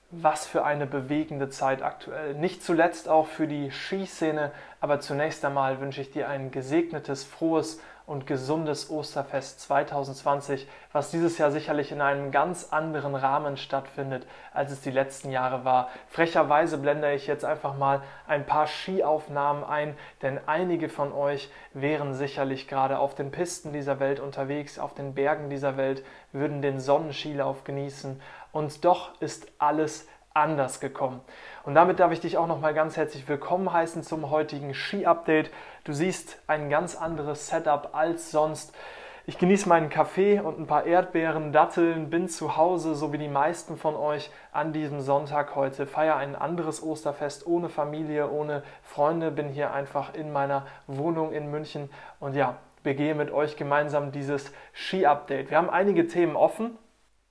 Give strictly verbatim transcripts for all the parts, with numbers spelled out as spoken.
Was für eine bewegende Zeit aktuell. Nicht zuletzt auch für die Skiszene, aber zunächst einmal wünsche ich dir ein gesegnetes, frohes und gesundes Osterfest zwanzig zwanzig, was dieses Jahr sicherlich in einem ganz anderen Rahmen stattfindet, als es die letzten Jahre war. Frecherweise blende ich jetzt einfach mal ein paar Skiaufnahmen ein, denn einige von euch wären sicherlich gerade auf den Pisten dieser Welt unterwegs, auf den Bergen dieser Welt, würden den Sonnenskilauf genießen. Und doch ist alles anders gekommen. Und damit darf ich dich auch nochmal ganz herzlich willkommen heißen zum heutigen Ski-Update. Du siehst ein ganz anderes Setup als sonst. Ich genieße meinen Kaffee und ein paar Erdbeeren, Datteln, bin zu Hause, so wie die meisten von euch an diesem Sonntag heute. Feiere ein anderes Osterfest ohne Familie, ohne Freunde, bin hier einfach in meiner Wohnung in München und ja, begehe mit euch gemeinsam dieses Ski-Update. Wir haben einige Themen offen.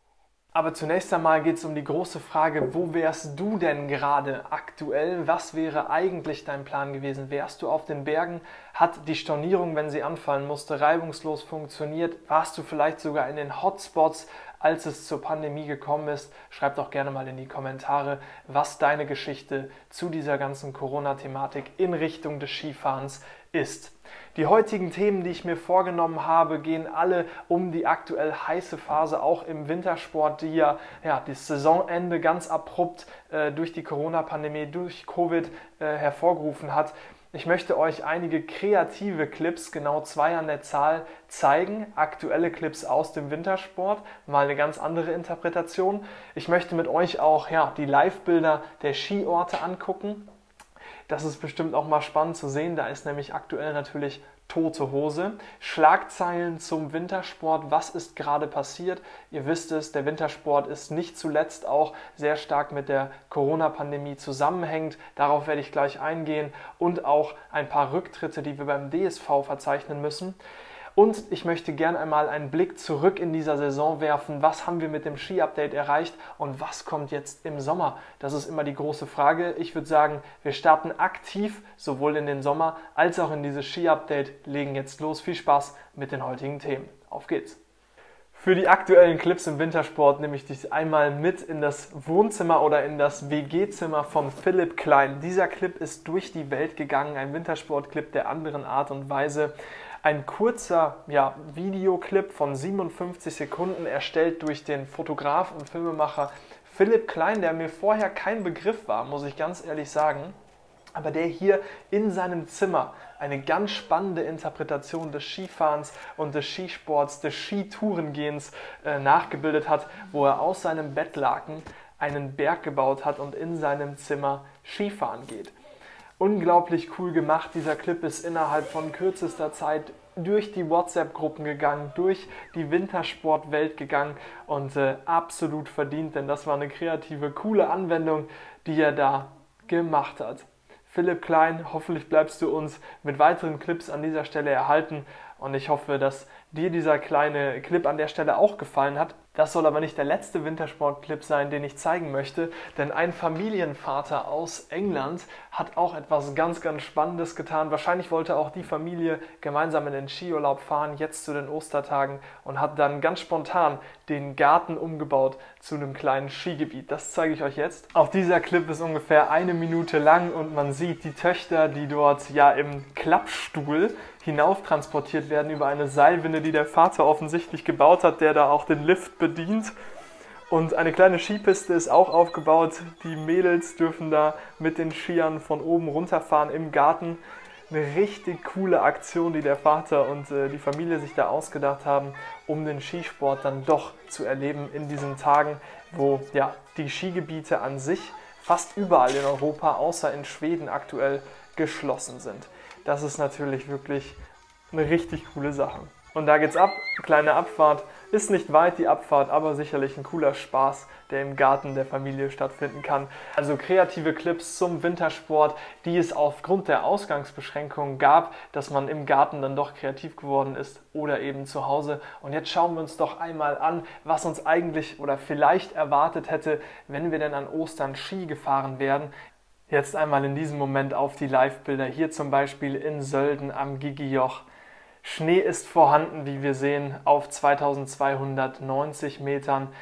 Aber zunächst einmal geht es um die große Frage, wo wärst du denn gerade aktuell? Was wäre eigentlich dein Plan gewesen? Wärst du auf den Bergen? Hat die Stornierung, wenn sie anfallen musste, reibungslos funktioniert? Warst du vielleicht sogar in den Hotspots, als es zur Pandemie gekommen ist? Schreib doch gerne mal in die Kommentare, was deine Geschichte zu dieser ganzen Corona-Thematik in Richtung des Skifahrens ist. Die heutigen Themen, die ich mir vorgenommen habe, gehen alle um die aktuell heiße Phase, auch im Wintersport, die ja, ja das Saisonende ganz abrupt äh, durch die Corona-Pandemie, durch Covid äh, hervorgerufen hat. Ich möchte euch einige kreative Clips, genau zwei an der Zahl, zeigen. Aktuelle Clips aus dem Wintersport, mal eine ganz andere Interpretation. Ich möchte mit euch auch ja, die Live-Bilder der Skiorte angucken. Das ist bestimmt auch mal spannend zu sehen, da ist nämlich aktuell natürlich tote Hose. Schlagzeilen zum Wintersport, was ist gerade passiert? Ihr wisst es, der Wintersport ist nicht zuletzt auch sehr stark mit der Corona-Pandemie zusammenhängend. Darauf werde ich gleich eingehen und auch ein paar Rücktritte, die wir beim D S V verzeichnen müssen. Und ich möchte gerne einmal einen Blick zurück in dieser Saison werfen. Was haben wir mit dem Ski-Update erreicht und was kommt jetzt im Sommer? Das ist immer die große Frage. Ich würde sagen, wir starten aktiv sowohl in den Sommer als auch in dieses Ski-Update. Legen jetzt los. Viel Spaß mit den heutigen Themen. Auf geht's! Für die aktuellen Clips im Wintersport nehme ich dich einmal mit in das Wohnzimmer oder in das W G-Zimmer von Philipp Klein. Dieser Clip ist durch die Welt gegangen, ein Wintersportclip der anderen Art und Weise. Ein kurzer ja, Videoclip von siebenundfünfzig Sekunden, erstellt durch den Fotograf und Filmemacher Philipp Klein, der mir vorher kein Begriff war, muss ich ganz ehrlich sagen, aber der hier in seinem Zimmer eine ganz spannende Interpretation des Skifahrens und des Skisports, des Skitourengehens äh, nachgebildet hat, wo er aus seinem Bettlaken einen Berg gebaut hat und in seinem Zimmer Skifahren geht. Unglaublich cool gemacht. Dieser Clip ist innerhalb von kürzester Zeit durch die WhatsApp-Gruppen gegangen, durch die Wintersportwelt gegangen und äh, absolut verdient, denn das war eine kreative, coole Anwendung, die er da gemacht hat. Philipp Klein, hoffentlich bleibst du uns mit weiteren Clips an dieser Stelle erhalten und ich hoffe, dass dir dieser kleine Clip an der Stelle auch gefallen hat. Das soll aber nicht der letzte Wintersport-Clip sein, den ich zeigen möchte, denn ein Familienvater aus England hat auch etwas ganz, ganz Spannendes getan. Wahrscheinlich wollte auch die Familie gemeinsam in den Skiurlaub fahren, jetzt zu den Ostertagen, und hat dann ganz spontan den Garten umgebaut zu einem kleinen Skigebiet. Das zeige ich euch jetzt. Auch dieser Clip ist ungefähr eine Minute lang und man sieht die Töchter, die dort ja im Klappstuhl hinauf transportiert werden über eine Seilwinde, die der Vater offensichtlich gebaut hat, der da auch den Lift bedient. Und eine kleine Skipiste ist auch aufgebaut. Die Mädels dürfen da mit den Skiern von oben runterfahren im Garten. Eine richtig coole Aktion, die der Vater und äh, die Familie sich da ausgedacht haben, um den Skisport dann doch zu erleben in diesen Tagen, wo ja, die Skigebiete an sich fast überall in Europa, außer in Schweden aktuell, geschlossen sind. Das ist natürlich wirklich eine richtig coole Sache. Und da geht's ab, kleine Abfahrt, ist nicht weit die Abfahrt, aber sicherlich ein cooler Spaß, der im Garten der Familie stattfinden kann. Also kreative Clips zum Wintersport, die es aufgrund der Ausgangsbeschränkungen gab, dass man im Garten dann doch kreativ geworden ist oder eben zu Hause. Und jetzt schauen wir uns doch einmal an, was uns eigentlich oder vielleicht erwartet hätte, wenn wir denn an Ostern Ski gefahren wären. Jetzt einmal in diesem Moment auf die Live-Bilder, hier zum Beispiel in Sölden am Gigijoch. Schnee ist vorhanden, wie wir sehen, auf zweitausendzweihundertneunzig Metern.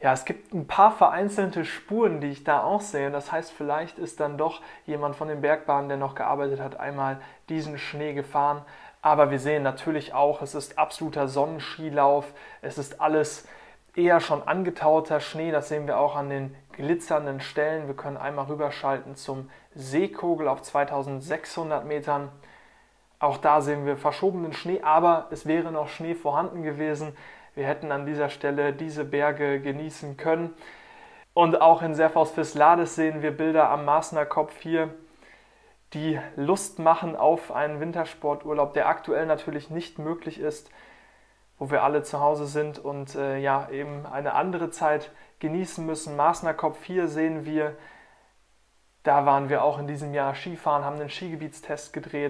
Ja, es gibt ein paar vereinzelte Spuren, die ich da auch sehe. Das heißt, vielleicht ist dann doch jemand von den Bergbahnen, der noch gearbeitet hat, einmal diesen Schnee gefahren. Aber wir sehen natürlich auch, es ist absoluter Sonnenskilauf. Es ist alles eher schon angetauter Schnee. Das sehen wir auch an den glitzernden Stellen. Wir können einmal rüberschalten zum Seekogel auf zweitausendsechshundert Metern. Auch da sehen wir verschobenen Schnee, aber es wäre noch Schnee vorhanden gewesen. Wir hätten an dieser Stelle diese Berge genießen können. Und auch in Servaus-Vislades sehen wir Bilder am Maaßner Kopf hier, die Lust machen auf einen Wintersporturlaub, der aktuell natürlich nicht möglich ist, wo wir alle zu Hause sind und äh, ja eben eine andere Zeit genießen müssen. Maaßner Kopf hier sehen wir, da waren wir auch in diesem Jahr Skifahren, haben einen Skigebietstest gedreht.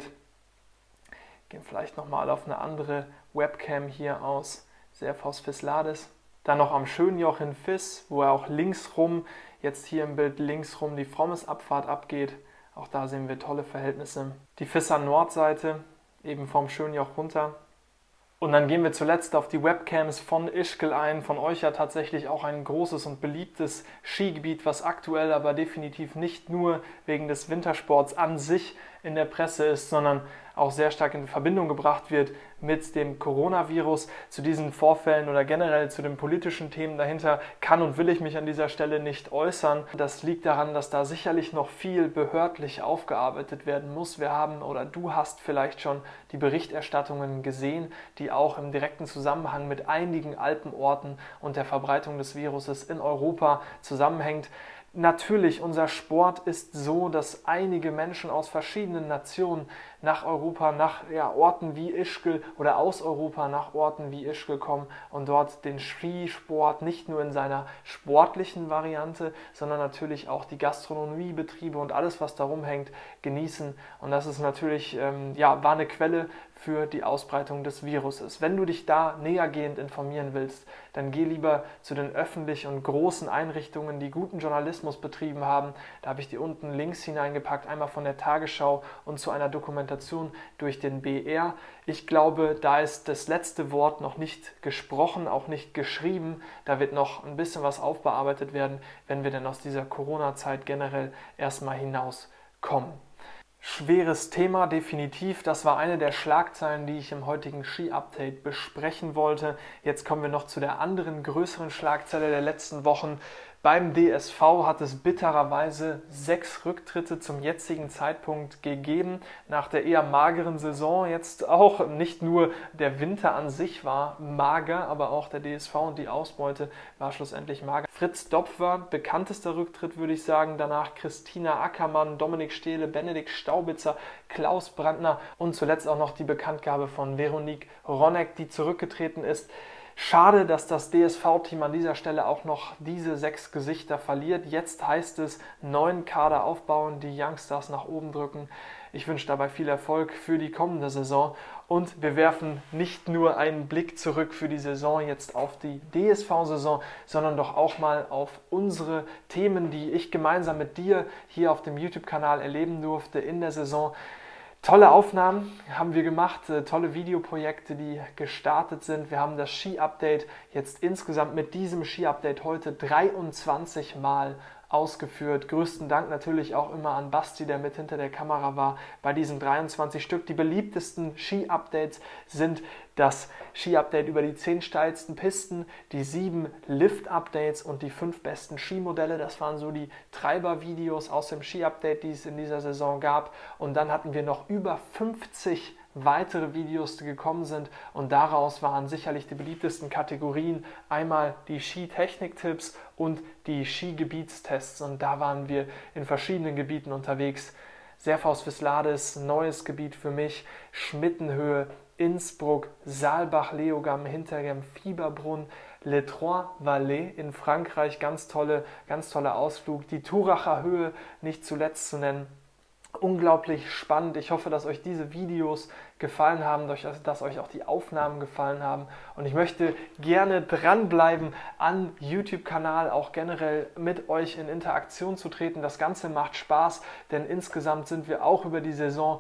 Gehen vielleicht nochmal auf eine andere Webcam hier aus. Servaus-Vislades. Dann noch am Schönjoch in Vis, wo er auch linksrum, jetzt hier im Bild linksrum, die Frommesabfahrt abgeht. Auch da sehen wir tolle Verhältnisse. Die Visser Nordseite, eben vom Schönjoch runter. Und dann gehen wir zuletzt auf die Webcams von Ischgl ein. Von euch ja tatsächlich auch ein großes und beliebtes Skigebiet, was aktuell aber definitiv nicht nur wegen des Wintersports an sich in der Presse ist, sondern auch sehr stark in Verbindung gebracht wird mit dem Coronavirus. Zu diesen Vorfällen oder generell zu den politischen Themen dahinter kann und will ich mich an dieser Stelle nicht äußern. Das liegt daran, dass da sicherlich noch viel behördlich aufgearbeitet werden muss. Wir haben oder du hast vielleicht schon die Berichterstattungen gesehen, die auch im direkten Zusammenhang mit einigen Alpenorten und der Verbreitung des Viruses in Europa zusammenhängt. Natürlich, unser Sport ist so, dass einige Menschen aus verschiedenen Nationen nach Europa, nach ja, Orten wie Ischgl oder aus Europa nach Orten wie Ischgl kommen und dort den Skisport nicht nur in seiner sportlichen Variante, sondern natürlich auch die Gastronomiebetriebe und alles, was darum hängt, genießen. Und das ist natürlich, ähm, ja, war eine Quelle für die Ausbreitung des Viruses. Wenn du dich da nähergehend informieren willst, dann geh lieber zu den öffentlichen und großen Einrichtungen, die guten Journalismus betrieben haben. Da habe ich dir unten Links hineingepackt, einmal von der Tagesschau und zu einer Dokumentation durch den B R. Ich glaube, da ist das letzte Wort noch nicht gesprochen, auch nicht geschrieben. Da wird noch ein bisschen was aufbearbeitet werden, wenn wir denn aus dieser Corona-Zeit generell erstmal hinauskommen. Schweres Thema, definitiv. Das war eine der Schlagzeilen, die ich im heutigen Ski-Update besprechen wollte. Jetzt kommen wir noch zu der anderen größeren Schlagzeile der letzten Wochen. Beim D S V hat es bittererweise sechs Rücktritte zum jetzigen Zeitpunkt gegeben. Nach der eher mageren Saison jetzt auch. Nicht nur der Winter an sich war mager, aber auch der D S V und die Ausbeute war schlussendlich mager. Fritz Dopfer, bekanntester Rücktritt würde ich sagen. Danach Christina Ackermann, Dominik Stehle, Benedikt Staubitzer, Klaus Brandner und zuletzt auch noch die Bekanntgabe von Veronique Ronneck, die zurückgetreten ist. Schade, dass das D S V-Team an dieser Stelle auch noch diese sechs Gesichter verliert. Jetzt heißt es, neuen Kader aufbauen, die Youngstars nach oben drücken. Ich wünsche dabei viel Erfolg für die kommende Saison. Und wir werfen nicht nur einen Blick zurück für die Saison jetzt auf die D S V-Saison, sondern doch auch mal auf unsere Themen, die ich gemeinsam mit dir hier auf dem YouTube-Kanal erleben durfte in der Saison. Tolle Aufnahmen haben wir gemacht, tolle Videoprojekte, die gestartet sind. Wir haben das Ski-Update jetzt insgesamt mit diesem Ski-Update heute dreiundzwanzig Mal ausgeführt. Größten Dank natürlich auch immer an Basti, der mit hinter der Kamera war bei diesen dreiundzwanzig Stück. Die beliebtesten Ski-Updates sind das Ski-Update über die zehn steilsten Pisten, die sieben Lift-Updates und die fünf besten Skimodelle. Das waren so die Treiber-Videos aus dem Ski-Update, die es in dieser Saison gab. Und dann hatten wir noch über fünfzig weitere Videos, die gekommen sind, und daraus waren sicherlich die beliebtesten Kategorien einmal die Skitechnik-Tipps und die Skigebietstests, und da waren wir in verschiedenen Gebieten unterwegs. Servaus-Vislades, neues Gebiet für mich, Schmittenhöhe, Innsbruck, Saalbach-Leogam, Hintergem, Fieberbrunn, Les Trois Vallées in Frankreich, ganz tolle, ganz toller Ausflug, die Turacher Höhe nicht zuletzt zu nennen. Unglaublich spannend. Ich hoffe, dass euch diese Videos gefallen haben, dass euch auch die Aufnahmen gefallen haben. Und ich möchte gerne dranbleiben, am YouTube-Kanal auch generell mit euch in Interaktion zu treten. Das Ganze macht Spaß, denn insgesamt sind wir auch über die Saison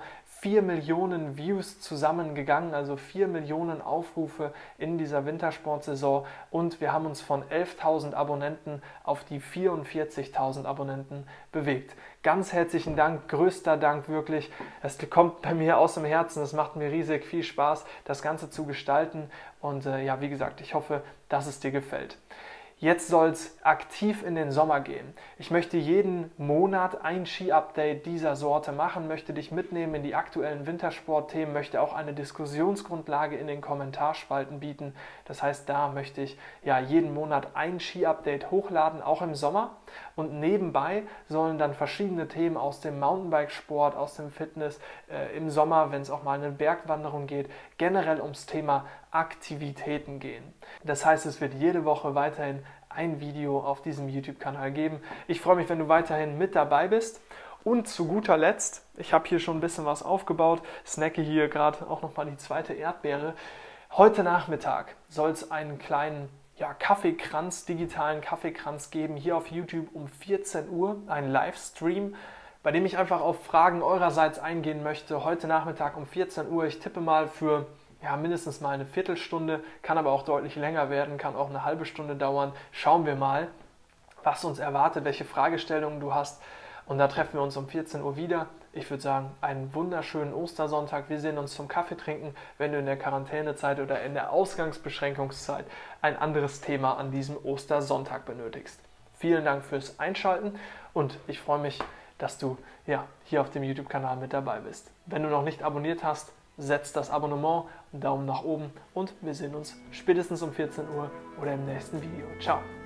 vier Millionen Views zusammengegangen, also vier Millionen Aufrufe in dieser Wintersportsaison und wir haben uns von elftausend Abonnenten auf die vierundvierzigtausend Abonnenten bewegt. Ganz herzlichen Dank, größter Dank wirklich. Es kommt bei mir aus dem Herzen, es macht mir riesig viel Spaß, das Ganze zu gestalten und äh, ja, wie gesagt, ich hoffe, dass es dir gefällt. Jetzt soll es aktiv in den Sommer gehen. Ich möchte jeden Monat ein Ski-Update dieser Sorte machen, möchte dich mitnehmen in die aktuellen Wintersportthemen, möchte auch eine Diskussionsgrundlage in den Kommentarspalten bieten. Das heißt, da möchte ich ja jeden Monat ein Ski-Update hochladen, auch im Sommer. Und nebenbei sollen dann verschiedene Themen aus dem Mountainbikesport, aus dem Fitness, äh, im Sommer, wenn es auch mal eine Bergwanderung geht, generell ums Thema Aktivitäten gehen. Das heißt, es wird jede Woche weiterhin ein Video auf diesem YouTube-Kanal geben. Ich freue mich, wenn du weiterhin mit dabei bist. Und zu guter Letzt, ich habe hier schon ein bisschen was aufgebaut, snacke hier gerade auch nochmal die zweite Erdbeere. Heute Nachmittag soll es einen kleinen ja, Kaffeekranz, digitalen Kaffeekranz geben, hier auf YouTube um vierzehn Uhr, ein Livestream, bei dem ich einfach auf Fragen eurerseits eingehen möchte. Heute Nachmittag um vierzehn Uhr, ich tippe mal für ja, mindestens mal eine Viertelstunde, kann aber auch deutlich länger werden, kann auch eine halbe Stunde dauern. Schauen wir mal, was uns erwartet, welche Fragestellungen du hast. Und da treffen wir uns um vierzehn Uhr wieder. Ich würde sagen, einen wunderschönen Ostersonntag. Wir sehen uns zum Kaffee trinken, wenn du in der Quarantänezeit oder in der Ausgangsbeschränkungszeit ein anderes Thema an diesem Ostersonntag benötigst. Vielen Dank fürs Einschalten und ich freue mich, dass du ja, hier auf dem YouTube-Kanal mit dabei bist. Wenn du noch nicht abonniert hast, setz das Abonnement, einen Daumen nach oben und wir sehen uns spätestens um vierzehn Uhr oder im nächsten Video. Ciao!